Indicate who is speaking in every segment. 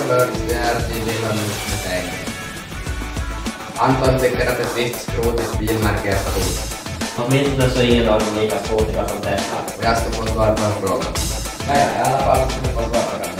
Speaker 1: först, det är att vi vill ha musmutäng. Anton tycker att ett visst skrotiskt bilmärke är stort.
Speaker 2: Åtminstone så är ingen av dem lika skrotiga som Tesla.
Speaker 1: Och jag ska få svar på en fråga.
Speaker 2: Nej, i alla fall ska du få svar på den.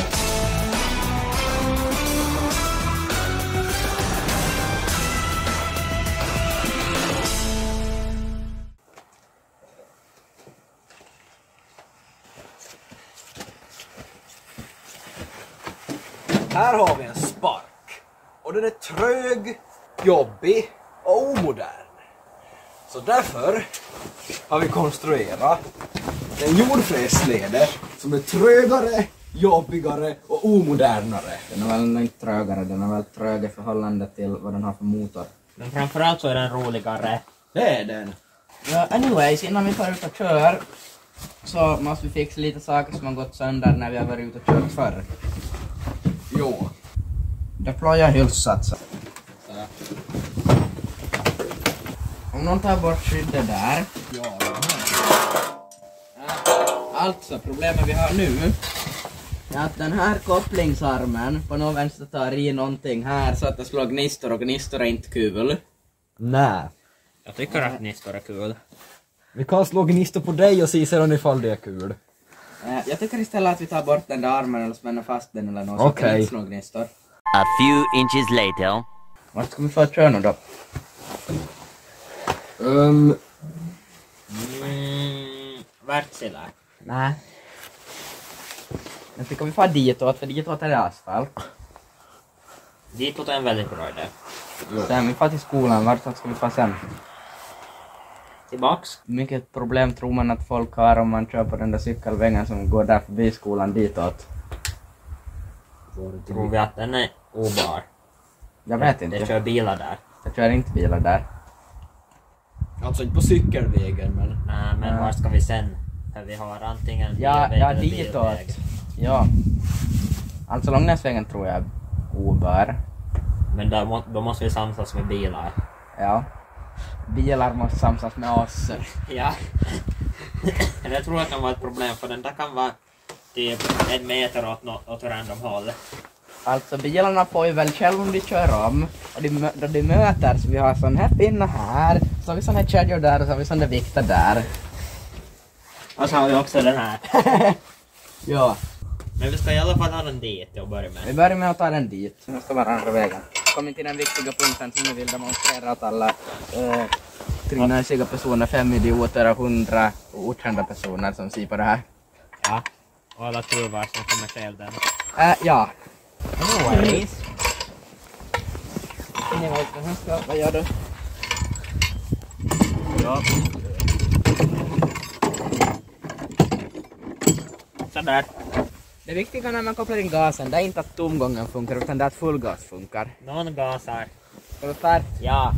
Speaker 3: Här har vi en spark. Och den är trög, jobbig och omodern. Så därför har vi konstruerat en jordfräsleder som är trögare, jobbigare och omodernare.
Speaker 1: Den är väl inte trögare, den är väl trög i förhållande till vad den har för motor.
Speaker 2: Men framförallt så är den roligare.
Speaker 3: Det är den.
Speaker 1: Ja, anyways, innan vi tar ut och kör så måste vi fixa lite saker som har gått sönder när vi har varit ute och kört förr.
Speaker 3: Jo.
Speaker 1: Deploya hylssatser. Om någon tar bort skyddet där.
Speaker 3: Ja.
Speaker 1: Alltså, problemet vi har nu är att den här kopplingsarmen på något vänster tar i någonting här så att det slår gnistor, och gnistor är inte kul.
Speaker 3: Nej.
Speaker 2: Jag tycker att gnistor är kul.
Speaker 3: Vi kan slå gnistor på dig och se sedan ifall det är kul.
Speaker 1: Jag tycker istället att vi tar bort den där armen eller spänner fast den eller något så att det inte slår gnistor.
Speaker 4: A few inches later.
Speaker 1: Vart ska vi få köra nu då?
Speaker 2: Wärtsilä.
Speaker 1: Nej. Jag tycker vi får ditåt, för ditåt är det asfalt.
Speaker 2: Ditåt är en väldigt bra idé.
Speaker 1: Sen vi får till skolan, vart ska vi få sen?
Speaker 2: Tillbaks.
Speaker 1: Mycket problem tror man att folk har om man kör på den där cykelvägen som går där förbi skolan ditåt.
Speaker 2: Tror vi att den är obar?
Speaker 1: Jag vet inte.
Speaker 2: Det kör bilar där.
Speaker 1: Jag kör inte bilar där.
Speaker 3: Alltså inte på cykelvägen men...
Speaker 2: Nej, men var ska vi sen? För vi har antingen
Speaker 1: Ja,
Speaker 2: bilväg eller
Speaker 1: ditåt.
Speaker 2: bilväg.
Speaker 1: Ja. Alltså Långnäsvägen tror jag är obar.
Speaker 2: Men då måste vi samsas med bilar.
Speaker 1: Ja. Bilar måste samsas med oss.
Speaker 2: Ja. Jag tror att det kan vara ett problem, för den där kan vara typ 1 meter åt random håll.
Speaker 1: Alltså bilarna får ju väl själv om de kör om. Och då de möter så vi har sån här pinna här. Så har vi sån här kedjor där och så har vi sån där vikter där.
Speaker 2: Och så har vi också den här.
Speaker 1: Ja.
Speaker 2: Men vi ska i alla fall ha den dit och börja med.
Speaker 1: Vi börjar med att ta den dit. Det måste vara andra vägen. Kom till den viktiga punkten som vi vill demonstrera att alla trinäsiga personer, 5 idioter och 100 okända personer som ser på det här.
Speaker 2: Ja. Och alla tuvar som kommer själv den.
Speaker 1: Ja.
Speaker 2: Anyways.
Speaker 1: Vad gör du?
Speaker 2: Ja. Sådär.
Speaker 1: Det viktiga när man kopplar in gasen, det är inte att tomgången funkar utan det är att fullgas funkar.
Speaker 2: Någon gasar.
Speaker 1: Ska du start?
Speaker 2: Ja.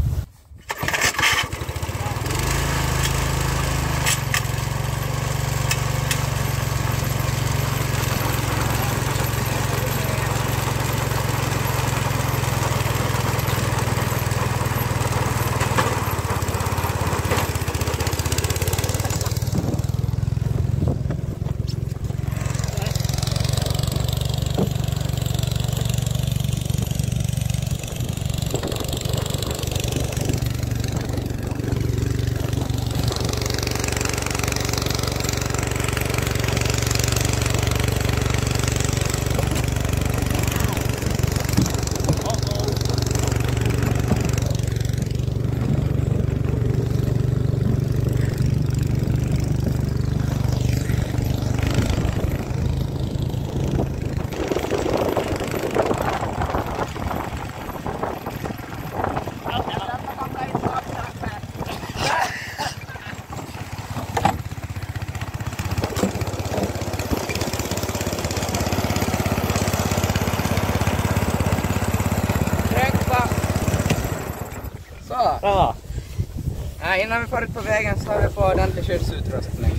Speaker 2: Bra.
Speaker 1: Innan vi får ut på vägen så har vi på ordentlig skyddsutrustning.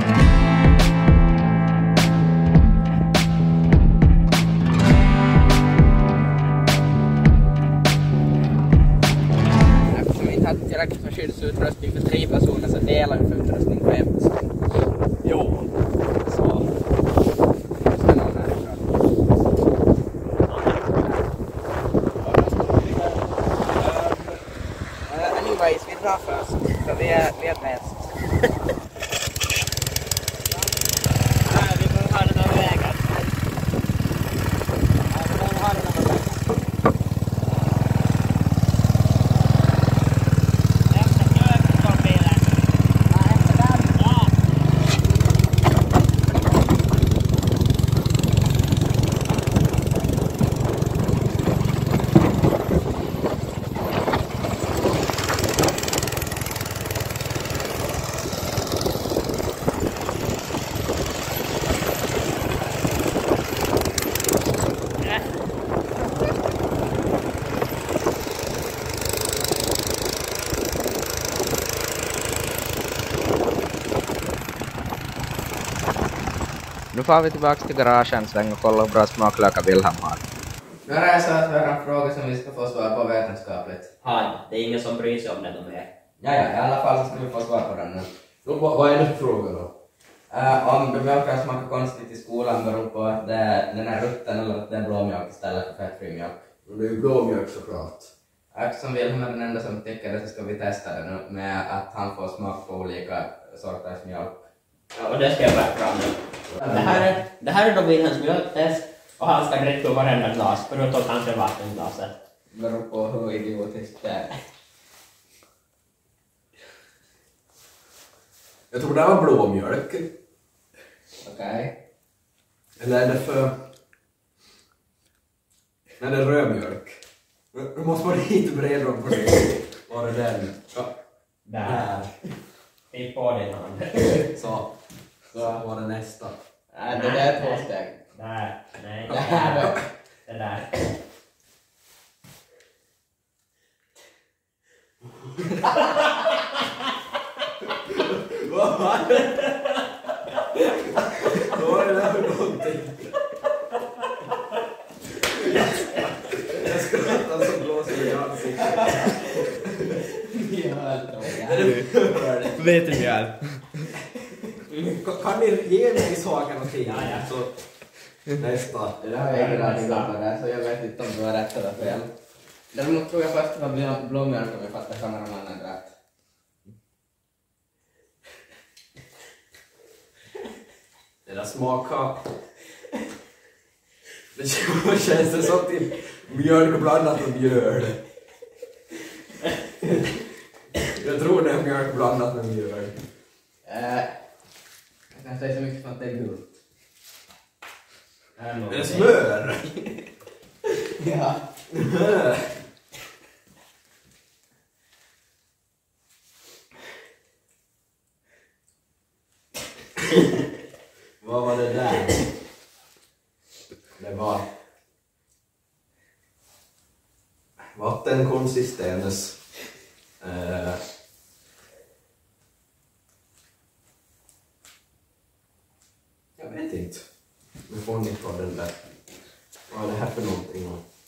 Speaker 1: Eftersom vi inte hade tillräckligt med skyddsutrustning för 3 personer så delar vi för utrustning på 1 person.
Speaker 3: Jo.
Speaker 1: Så. Ska någon härifrån. helt bäst.
Speaker 2: Nej, vi får ha den här vägen.
Speaker 1: Nu får vi tillbaka till garagen en sväng och kolla hur bra smaklökar Wilhelm har. Nu har jag så att höra en fråga som vi ska få svar på vetenskapligt.
Speaker 2: Hej, det är ingen som bryr sig om det de är.
Speaker 1: Ja, i alla fall så ska vi få svar på den nu.
Speaker 3: Vad är det för fråga då?
Speaker 1: Om mjölken smakar konstigt i skolan beror på att den är rutten eller att det är blåmjölk istället för fettfri mjölk.
Speaker 3: Det är ju blåmjölk såklart.
Speaker 1: Eftersom Wilhelm är den enda som tycker det så ska vi testa det nu med att han får smak på olika sorters mjölk.
Speaker 2: Ja, och det ska jag bära fram nu. Det här är då Wilhelms mjölktest och han ska dricka ur varenda glas, förutom kanske vattenglaset.
Speaker 1: Beror på hur idiotiskt det är.
Speaker 3: Jag tror det här var blåmjölk.
Speaker 1: Okej.
Speaker 3: Eller är det för... Nej, det är rödmjölk. Du måste vara lite bredare på det. Var är den? Ja.
Speaker 2: Där. Fick på din hand.
Speaker 3: Så var det nästa.
Speaker 1: Nej, det där är 2 steg.
Speaker 2: Där. Nej.
Speaker 1: Det här då.
Speaker 2: Det där.
Speaker 3: Vad var det? Vad var det där för någonting? Jag skrattar som blåser i ansiktet.
Speaker 1: Vet du mjöl?
Speaker 3: Kan ni ge mig saker och ting?
Speaker 2: Ja.
Speaker 3: Så nästa.
Speaker 1: Det har jag ingen aning om det, så jag vet inte om du har rätt eller fel. Däremot tror jag först att det var blåmjölk om jag fattar kameramannen rätt.
Speaker 3: Det där smakar... Det känns det som till mjölk blandat med mjöl. Jag tror det är mjölk blandat med mjöl.
Speaker 1: Jag kan säga så mycket som att det är gult.
Speaker 3: Det är smör!
Speaker 1: Ja.
Speaker 3: Vad var det där? Det var vattenkonsistens. Jag vet inte. Nu får ni ta den där. Vad är det här för någonting?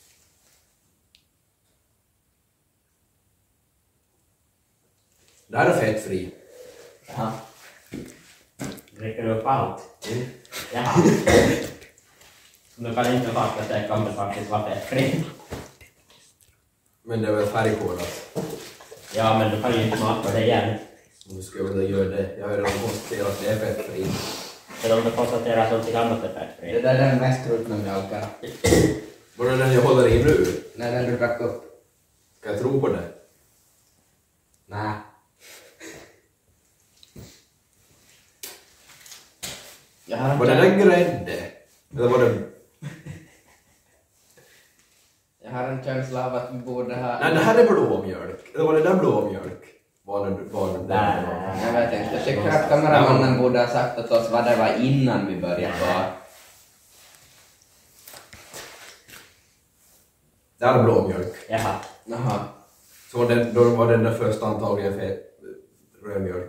Speaker 3: Det här är fettfri.
Speaker 2: Ja. Dricker du upp allt?
Speaker 3: Mm.
Speaker 2: Jaha. Du kan inte fatta att det kommer faktiskt vara fettfri.
Speaker 3: Men det är väl färgkodat.
Speaker 2: Ja, men du kan ju inte smaka det igen.
Speaker 3: Nu ska jag väl göra det. Jag har redan konstaterat att det är fettfri.
Speaker 2: För om du konstaterar att någonting annat är fettfri.
Speaker 1: Det där är den mest ruttna mjölken.
Speaker 3: Var det den jag håller i nu?
Speaker 1: Nej, den du drack upp.
Speaker 3: Ska jag tro på det?
Speaker 1: Nej. Jag har
Speaker 3: Var det den grädde? Eller var det...
Speaker 1: Jag har en känsla av att vi borde ha...
Speaker 3: Nej, det här är blåmjölk. Eller var det där blåmjölk? Var det
Speaker 2: Nej.
Speaker 1: Jag vet inte. Jag tycker att kameramannen borde ha sagt åt oss vad det var innan vi började på.
Speaker 3: Det här är blåmjölk.
Speaker 2: Jaha.
Speaker 1: Jaha.
Speaker 3: Så då var den där första antagligen rödmjölk.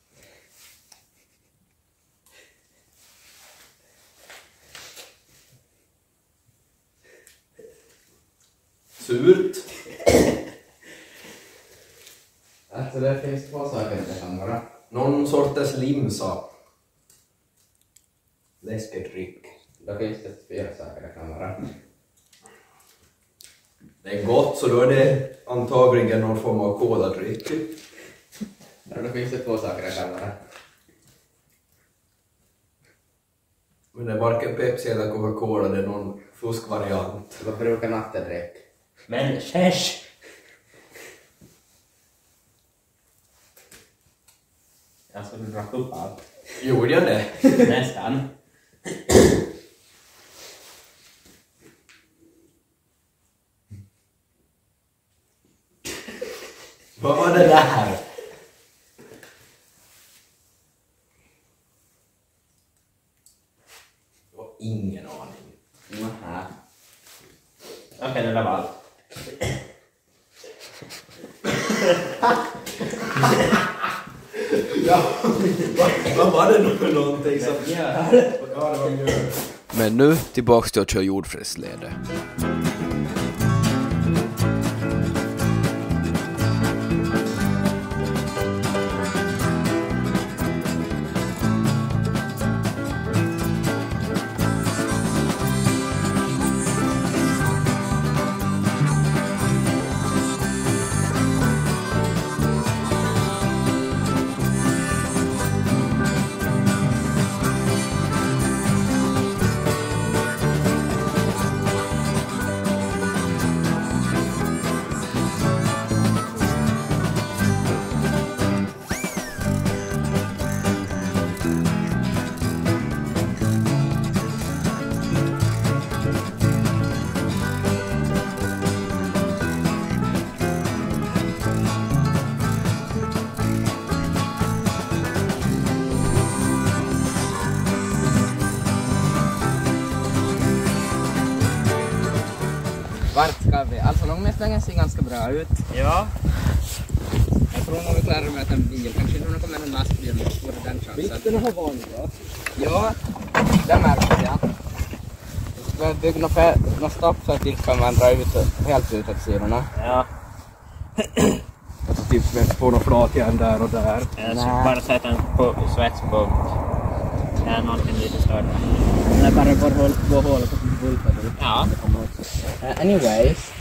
Speaker 3: Surt.
Speaker 1: Alltså det finns 2 saker i det kan vara.
Speaker 3: Någon sortens limsa. Läskedryck.
Speaker 1: Då finns det 4 saker det kan vara.
Speaker 3: Det är gott, så då är det antagligen någon form av koladryck.
Speaker 1: Ja, då finns det 2 saker jag kallar det.
Speaker 3: Men det är varken Pepsi eller Coca-Cola, det är någon fuskvariant.
Speaker 1: Vad brukar nattedräck?
Speaker 2: Men kärs! Alltså du drack upp allt.
Speaker 3: Gjorde jag det?
Speaker 2: Nästan.
Speaker 3: Vad var det där? Jag har ingen aning.
Speaker 1: Nähä.
Speaker 2: Okej, det där var allt.
Speaker 3: Ja, vad var det nu för någonting som... Ja, det var mjöl. Men nu tillbaks till att köra jordfräslede.
Speaker 1: Vart ska vi? Alltså långmässlingen ser ganska bra ut.
Speaker 2: Ja.
Speaker 1: Jag tror nog vi klarar med en bil. Kanske inte kommer en lastbil. Vore den chansen.
Speaker 3: Vikten har vanligt.
Speaker 1: Ja, det märks jag. Vi ska bygga något stopp så att inte kan man dra ut helt ut åt sidorna.
Speaker 2: Ja.
Speaker 3: Alltså typ på någon flatjärn där och där.
Speaker 2: Jag ska bara sätta en svetspunkt. Det är någonting lite större.
Speaker 1: Eller bara gå hål på bulten.
Speaker 2: Ja.
Speaker 1: Anyways.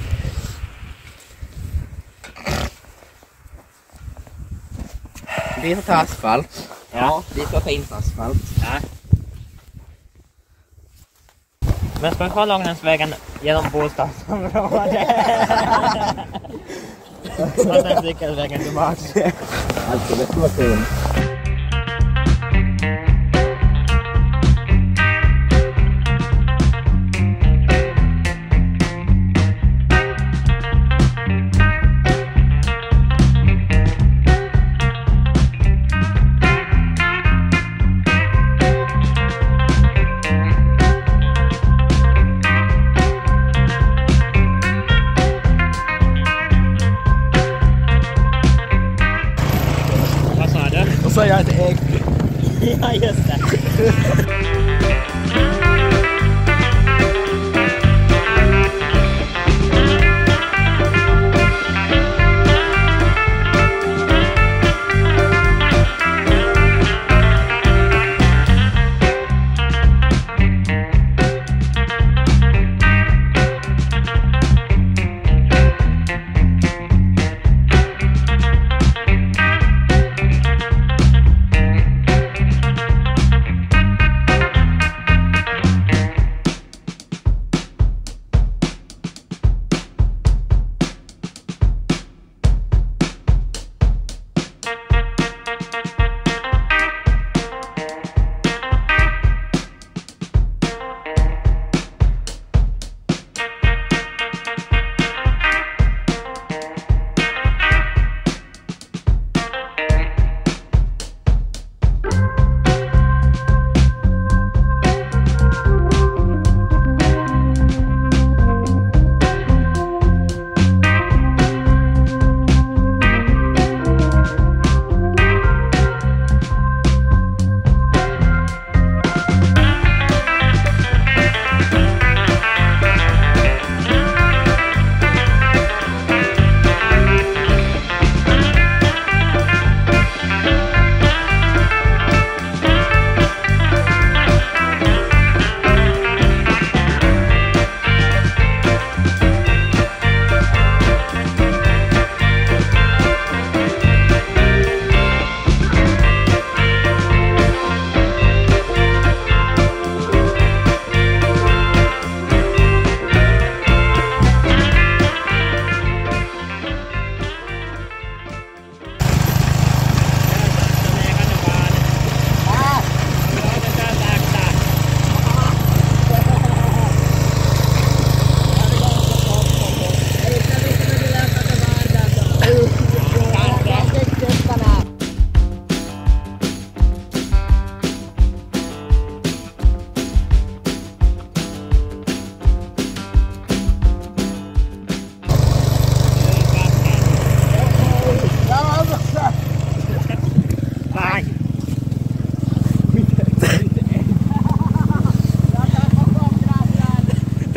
Speaker 1: Vi ska ta asfalt.
Speaker 2: Ja.
Speaker 1: Vi ska ta in asfalt.
Speaker 2: Ja. Men ska vi ha Långnäsvägen genom bostadsområdet? Och sen cykelvägen tillbaka.
Speaker 1: Alltså det ska vara kul.
Speaker 2: Vad sa du?
Speaker 3: Och så är jag ett ägg.
Speaker 2: Ja, just det.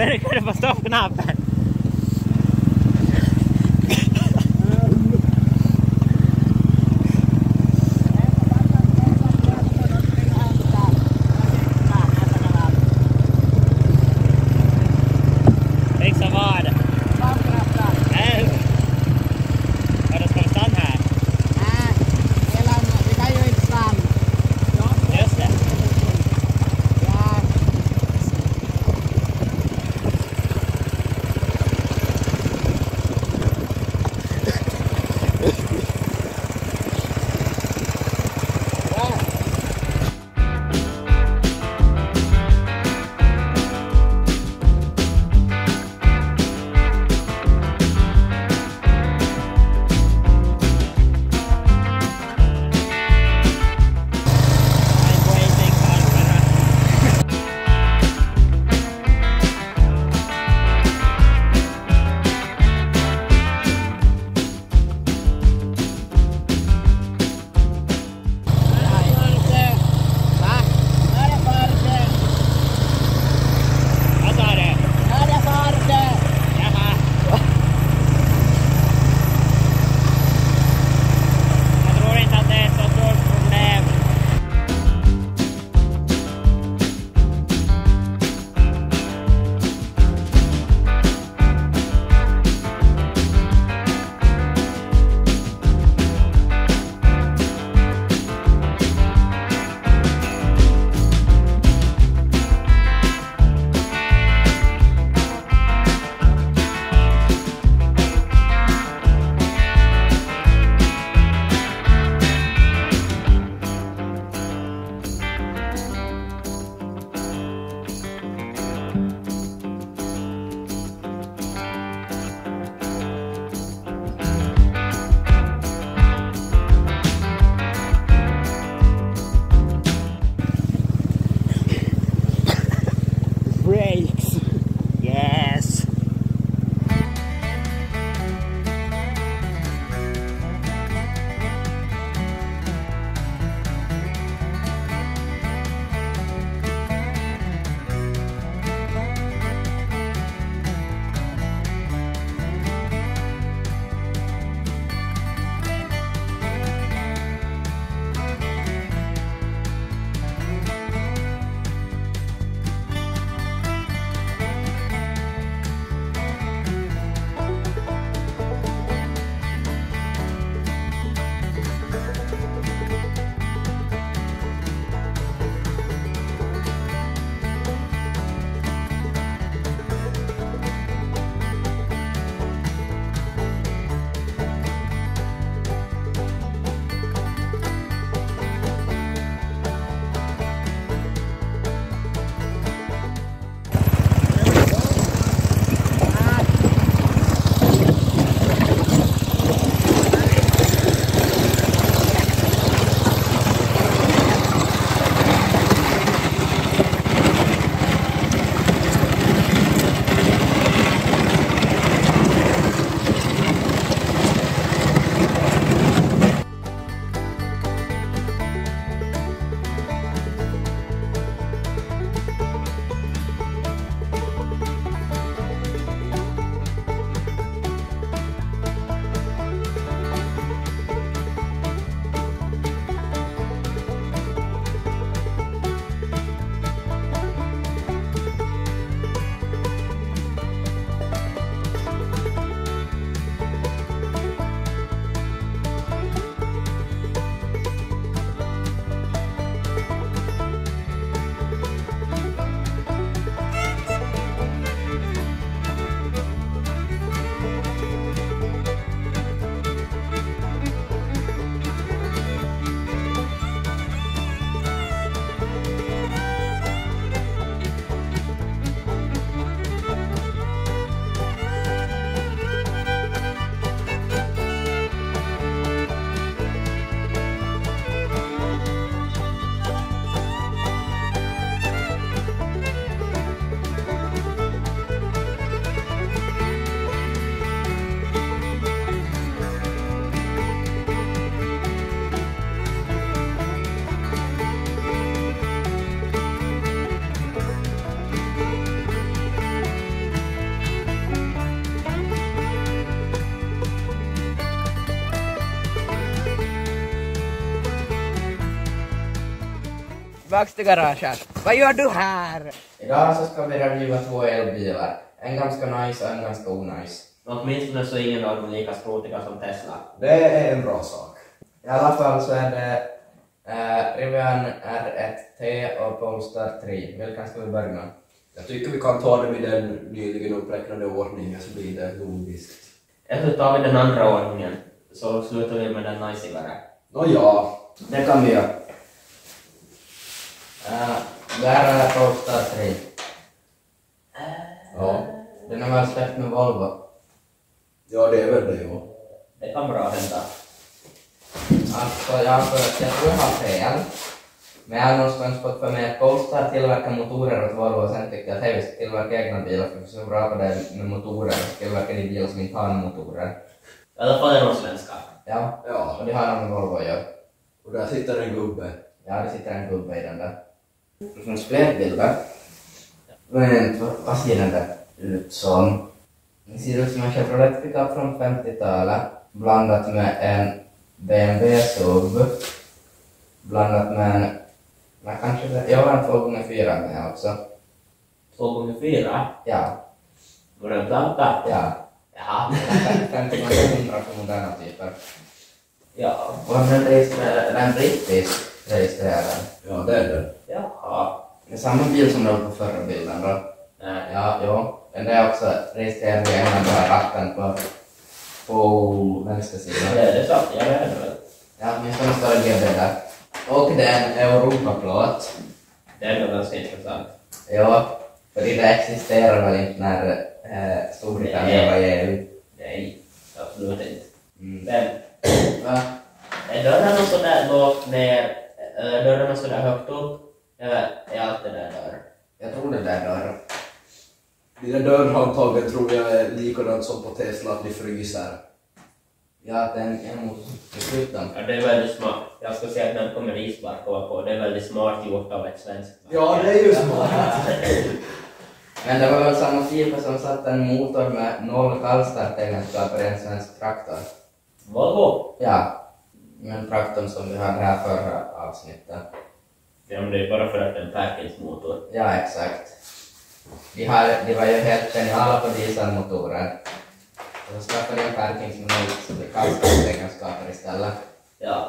Speaker 2: Trycker du på stoppknappen? Fixa vad? Nej. Vadå, ska vi stanna här?
Speaker 5: Vi kan ju inte stanna.
Speaker 2: Just det.
Speaker 5: Ja.
Speaker 1: tillbaks till garaget. Vad gör du här? Idag så ska vi reviewa 2 elbilar. En ganska nice och en ganska onajs.
Speaker 2: Åtminstone så är ingen av dem lika skrotiga som Tesla.
Speaker 3: Det är en bra sak.
Speaker 1: I alla fall så är det Rivian R1T och Polestar 3. Vilken ska vi börja med?
Speaker 3: Jag tycker vi kan ta dem i den nyligen uppräknade ordningen så blir det logiskt.
Speaker 2: Efter tar vi den andra ordningen så slutar vi med den najsigare.
Speaker 3: Ja.
Speaker 1: Det kan vi göra. Det här är Polestar 3.
Speaker 3: Ja.
Speaker 1: Den är väl släppt med Volvo.
Speaker 3: Ja, det är väl det, ja.
Speaker 2: Det kan bra hända.
Speaker 1: Alltså jag tror jag har fel. Men jag har någonstans fått för mig att Polestar tillverkar motorer åt Volvo och sen tyckte jag att hej, vi ska tillverka egna bilar för vi är så bra på det med motorer. Vi ska tillverka de bilar som inte har motorer.
Speaker 2: I alla fall är de svenska.
Speaker 1: Ja,
Speaker 3: Ja.
Speaker 1: och det har de med Volvo att göra.
Speaker 3: Och där sitter en gubbe.
Speaker 1: Ja, det sitter en gubbe i den där. Det finns fler bilder. Vad ser den där ut som? Det ser ut som en Chevrolet pickup från 50-talet. Blandat med en BMW SUV. Blandat med en... Men kanske jag har en 2x4 med också.
Speaker 2: 2x4?
Speaker 1: Ja.
Speaker 2: Var det en planta?
Speaker 1: Ja.
Speaker 2: Jaha.
Speaker 1: 50 för moderna typer.
Speaker 2: Ja.
Speaker 1: Och den är brittisk registrerad.
Speaker 3: Ja, det är det.
Speaker 2: Jaha.
Speaker 1: Det är samma bil som det var på förra bilden då.
Speaker 2: Nej.
Speaker 1: Ja, jo. Den är också registrerad i England och har ratten på vänster sida.
Speaker 2: Det är sant, jag vet det väl.
Speaker 1: Ja, åtminstone står det GB där. Och det är en Europaplåt.
Speaker 2: Det är nog ganska intressant.
Speaker 1: Ja, för det existerar väl inte när Storbritannien var i EU.
Speaker 2: Nej, absolut inte.
Speaker 1: Mm.
Speaker 2: Men
Speaker 1: Va?
Speaker 2: är dörrarna sådär lågt ner, dörrarna sådär högt upp, eller är allt det där dörr?
Speaker 1: Jag tror det där dörr.
Speaker 3: Dina dörrhandtagen tror jag är likadant som på Tesla att de fryser.
Speaker 1: Ja, att den är mot sluten.
Speaker 2: Ja, det är väldigt smart. Jag ska säga att den kommer isbark på. Det är väldigt smart gjort av ett svenskt.
Speaker 3: Ja, det är ju smart.
Speaker 1: Men det var väl samma typ som satt en motor med 0 kallstartegenskaper i en svensk traktor.
Speaker 2: Volvo?
Speaker 1: Ja, men traktorn som vi hade här förra avsnittet.
Speaker 2: Ja, men det är bara för att det är en Perkins-motor.
Speaker 1: Ja, exakt. De var ju helt geniala på dieselmotorer. Och så skaffade en Perkins med 0 kallstartegenskaper istället.
Speaker 2: Ja.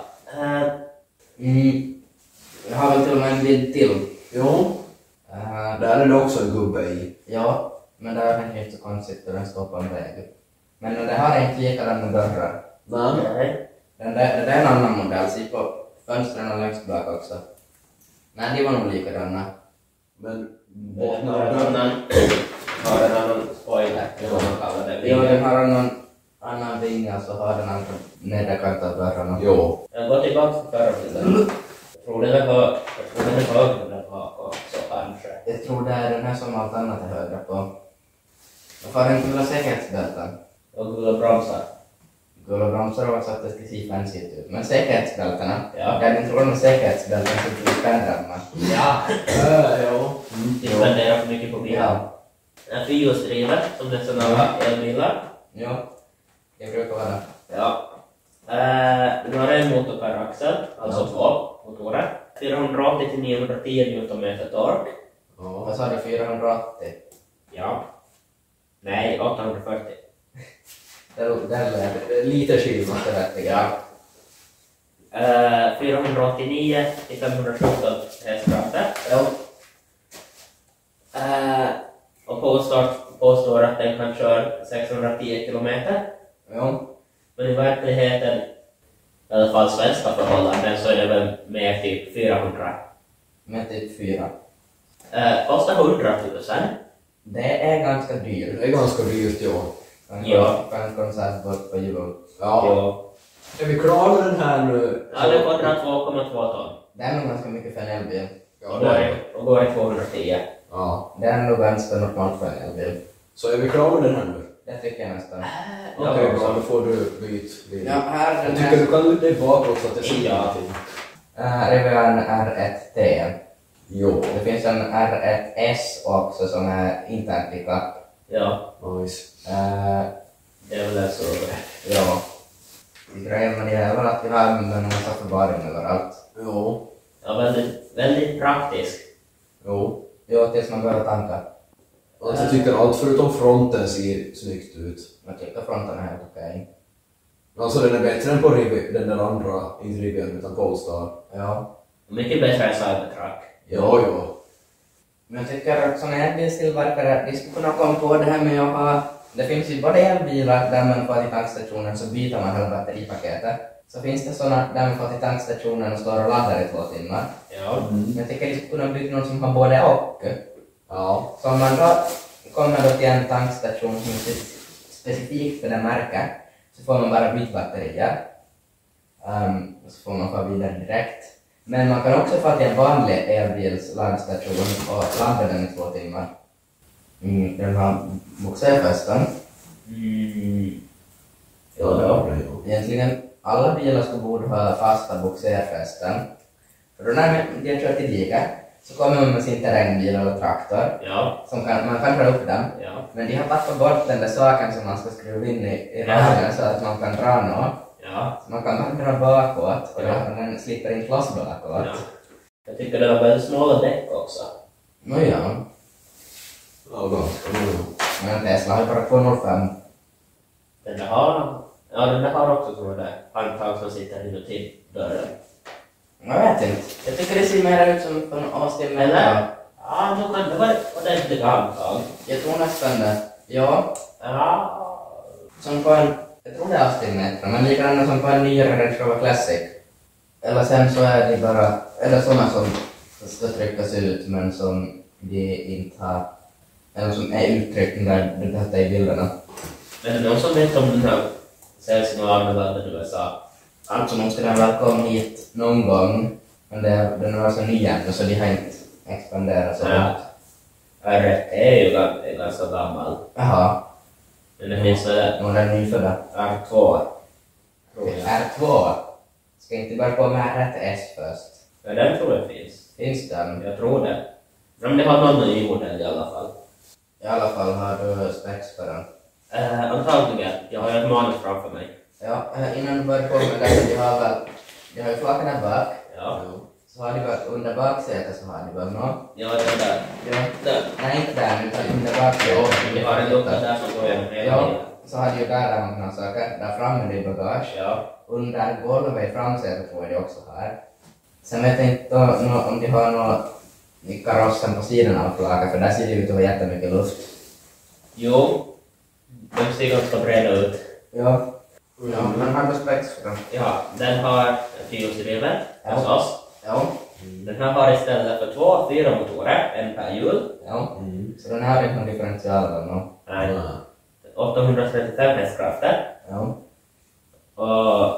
Speaker 1: Jag har väl till och med en bild till.
Speaker 3: Jo, där är det också en gubbe i.
Speaker 1: Ja, men det är kanske inte så konstigt att den står på en väg. Men det här är inte likadana dörrar.
Speaker 2: Nej.
Speaker 1: Det är en annan modell, se på fönstren längst bak också. Men de var nog likadana.
Speaker 3: Men
Speaker 2: Den har en annan spoiler, eller vad man kallar det.
Speaker 1: Ja, den har någon annan vinge och så har den andra nederkant av dörrarna.
Speaker 3: jo.
Speaker 2: Jag går tillbaka till förra bilden. Jag tror den är högre där bak också kanske.
Speaker 1: Jag tror det är den här som allt annat är högre på. Jag får en gula säkerhetsbälten.
Speaker 2: Och gula bromsar.
Speaker 1: Gula bromsar var så att det ska se fancyt ut. Men säkerhetsbältena,
Speaker 2: Ja.
Speaker 1: jag inte tror med säkerhetsbälten så blir det spännande.
Speaker 2: Ja.
Speaker 3: Jo.
Speaker 2: Vi spenderar för mycket på bilar.
Speaker 1: Ja.
Speaker 2: En fyrhjulsdriven som nästan alla elbilar.
Speaker 1: Ja, jag brukar vara det.
Speaker 2: Ja. Nu har en motor per axel, alltså 2 motorer. 480 till 910 Nm tork.
Speaker 3: Ja.
Speaker 1: Vad sa du, 480?
Speaker 2: Ja. Nej, 840.
Speaker 1: Det är
Speaker 3: Lite skillnad.
Speaker 1: det rätt. Ja.
Speaker 2: 489 till 517 hästkrafter.
Speaker 1: Ja.
Speaker 2: Och påstår att den kan köra 610 kilometer.
Speaker 1: Ja.
Speaker 2: Men i verkligheten, i alla fall svenska förhållanden, så är det väl mer typ 400.
Speaker 1: Med typ 4.
Speaker 2: Kostar 100 000.
Speaker 1: Det är ganska dyrt.
Speaker 3: Det är ganska dyrt, ja.
Speaker 2: Ja.
Speaker 1: För en konsertbåt på jul.
Speaker 3: Ja.
Speaker 2: Jo.
Speaker 3: Är vi klara med den här nu?
Speaker 2: Ja, det kostar 2,2 ton.
Speaker 1: Det är nog ganska mycket för en elbil.
Speaker 3: Ja, det är det.
Speaker 2: Och då är det 210.
Speaker 3: Ja.
Speaker 1: Det är nog ganska normalt för en elbil.
Speaker 3: Så är vi klara med den här nu?
Speaker 1: Det tycker jag nästan.
Speaker 3: Okej, bra. Då får du byt.
Speaker 1: Ja, här är
Speaker 3: Jag
Speaker 1: den
Speaker 3: tycker
Speaker 1: här
Speaker 3: du kan luta dig bakåt så att det ser
Speaker 2: Ja.
Speaker 3: någonting.
Speaker 1: Rivian R1T.
Speaker 3: Jo.
Speaker 1: Det finns en R1S också som är intern pickup.
Speaker 2: Ja,
Speaker 3: Nice.
Speaker 2: det är väl så.
Speaker 1: Ja. Grejen med det är väl att vi har en massa förvaring överallt.
Speaker 3: Jo.
Speaker 2: Ja, väldigt praktisk.
Speaker 3: Jo.
Speaker 1: Jo, tills man börjar tanka.
Speaker 3: Alltså jag tycker allt förutom fronten ser snyggt ut.
Speaker 1: Jag tycker fronten är helt okej.
Speaker 3: Alltså den är bättre än på den där andra, inte Rivian utan Polestar.
Speaker 1: Ja.
Speaker 2: Mycket bättre än Cybertruck.
Speaker 3: Jo.
Speaker 1: Men jag tycker att sådana här biltillverkare, de skulle kunna komma på det här med att ha... Det finns ju både elbilar där man får till tankstationen så byter man hela batteripaketet. Så finns det sådana där man får till tankstationen och står och laddar i 2 timmar.
Speaker 2: Ja.
Speaker 1: Men jag tycker de skulle kunna bygga någon som har både och.
Speaker 3: Ja.
Speaker 1: Så om man då kommer då till en tankstation som är specifikt för det märket så får man bara byta batterier. Och så får man få vidare direkt. Men man kan också få till en vanlig elbils laddstation och ladda den i 2 timmar. Den har boxerfästen.
Speaker 2: Ja.
Speaker 1: Egentligen alla bilar borde ha fasta boxerfästen. För då när de kör till diket så kommer man med sin terrängbil eller traktor.
Speaker 2: Ja.
Speaker 1: Som man kan dra upp dem.
Speaker 2: Ja.
Speaker 1: Men de har tappat bort den där saken som man ska skruva in i raden så att man kan dra något.
Speaker 2: Ja.
Speaker 1: Så man kan bara dra bakåt och den slipper inte loss bakåt.
Speaker 2: Ja. Jag tycker det var väldigt snåla däck också.
Speaker 1: Ja.
Speaker 3: Ja, ganska nog.
Speaker 1: Men Tesla har ju bara 205.
Speaker 2: Den där har också tror jag det. Handtag som sitter inuti dörren.
Speaker 1: Jag vet inte. Jag tycker det ser mer ut som från Austin Metro.
Speaker 2: Eller? Ja, då kan det vara ordentligt handtag.
Speaker 1: Jag tror nästan det. Ja.
Speaker 2: Ja.
Speaker 1: Som på en... Jag tror det är Austin Metro, men likadant som på en nyare Range Rover Classic. Eller sen så är det bara... Eller sådana som ska tryckas ut men som de inte har... Eller som är uttryckta där du hittar i bilderna.
Speaker 2: Men är det någon som vet om den här säljs i några andra länder i USA?
Speaker 1: Alltså måste den väl komma hit någon gång. Men den var så ny ännu så de har inte expanderat så
Speaker 2: Ja.
Speaker 1: långt.
Speaker 2: R1 är ju ganska gammal.
Speaker 1: Jaha.
Speaker 2: Men det finns väl
Speaker 1: Och den nyfödda.
Speaker 2: R2. Tror jag.
Speaker 1: R2. Ska inte bara på med R1S först.
Speaker 2: Ja, den tror jag finns.
Speaker 1: Finns den?
Speaker 2: Jag tror det. Men det har någon ny modell i alla fall.
Speaker 1: I alla fall har du specs för den.
Speaker 2: Antagligen. Jag har ju ett manus framför mig.
Speaker 1: Ja, innan du börjar på med det, de har ju flaken där bak.
Speaker 2: Ja.
Speaker 1: Så har de väl under baksätet så har de väl något.
Speaker 2: Ja, det där.
Speaker 1: Ja.
Speaker 2: Där.
Speaker 1: Nej, inte där utan under baksätet.
Speaker 2: Vi har en lucka där som går genom hela
Speaker 1: Ja,
Speaker 2: bilen.
Speaker 1: så har de ju där man kan ha saker. Där framme är det bagage.
Speaker 2: Ja.
Speaker 1: Under golvet i framsätet tror jag de också har. Sen vet jag inte om de har något i karossen på sidan av flaket för där ser det ut att vara jättemycket luft.
Speaker 2: Jo. De ser ganska breda ut.
Speaker 1: Ja. Ja, men har du specs för den?
Speaker 2: Ja, den har 4-cylinder hos oss.
Speaker 1: Ja.
Speaker 2: Den här har istället för 2 4-motorer, en per hjul.
Speaker 1: Ja. Så den här har inte någon differential eller något.
Speaker 2: Nej. 835 hästkrafter
Speaker 1: Ja.
Speaker 2: och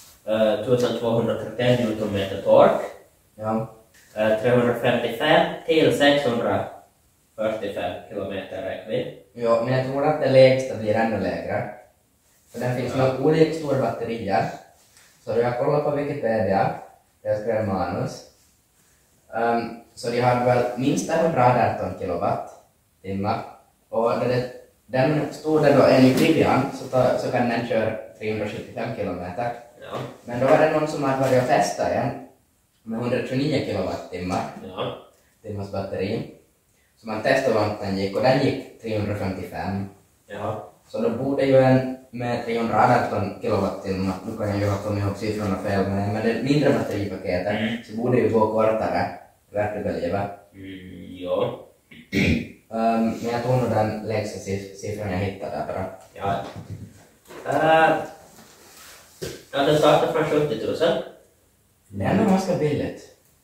Speaker 2: 1231 Nm tork.
Speaker 1: Ja.
Speaker 2: 355 till 645 km räckvidd.
Speaker 1: Ja, men jag tror att det lägsta blir ännu lägre. För den finns nog olika stora batterier. Så jag kollar på Wikipedia, jag skrev manus. Så de har väl minst 118 kilowattimmar. Och den stod det då enligt Rivian så kan den köra 375 kilometer.
Speaker 2: Ja.
Speaker 1: Men då var det någon som hade varit och testat igen med 129 kilowattimmar.
Speaker 2: Ja.
Speaker 1: Timmars batteri. Så man testade hur långt den gick och den gick 355.
Speaker 2: Ja.
Speaker 1: Så då borde ju en med 318 kilowattimmar, nu kan jag ju ha kommit ihåg siffrorna fel, men det mindre batteripaketet så borde ju gå kortare verkliga livet.
Speaker 2: Ja.
Speaker 1: Men jag tror nog den lägsta siffran jag hittade där bara.
Speaker 2: Ja. Ja, den startar från 70 000.
Speaker 1: Det är nog ganska billigt.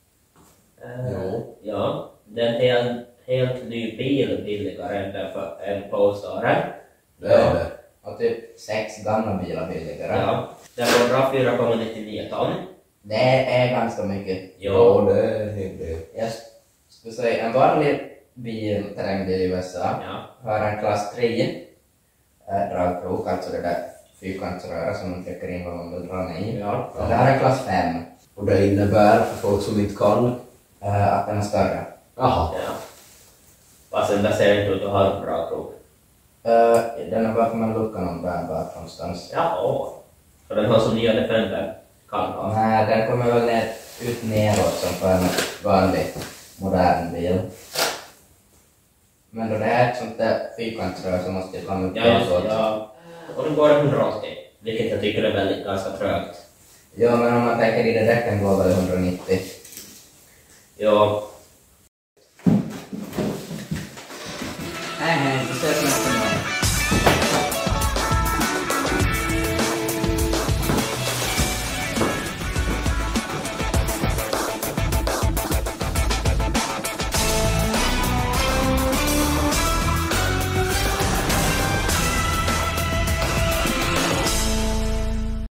Speaker 2: Ja. Den är en helt ny bil billigare än Polestaren.
Speaker 3: Det är det.
Speaker 1: Och typ 6 gamla bilar billigare.
Speaker 2: Ja. Den går bra 4,99 ton.
Speaker 1: Det är ganska mycket.
Speaker 3: Ja, det är en hel del.
Speaker 1: Jag skulle säga en vanlig bil, terrängbil i USA,
Speaker 2: Ja.
Speaker 1: har en klass 3 dragkrok, alltså det där fyrkantsröret som man trycker in vad man vill dra ner i.
Speaker 2: Ja.
Speaker 1: Det här är klass 5,
Speaker 3: Och det innebär för folk som inte kan.
Speaker 1: att den är större.
Speaker 3: Jaha.
Speaker 2: Ja. Fast den där ser inte ut att ha en bra krok.
Speaker 1: Den är bakom en lucka någon bak någonstans.
Speaker 2: Jaha. Så den har som nya Defender kan ha.
Speaker 1: Nej, den kommer väl ner ut neråt som på en vanlig modern bil. Men då det här är ett sånt där fyrkantsrör så måste jag komma upp
Speaker 2: Ja. Och då går det 180, vilket jag tycker är väldigt ganska trögt.
Speaker 1: Ja, men om man tänker i det däcken går väl 190.
Speaker 2: Ja.
Speaker 1: Hej, det ser ut som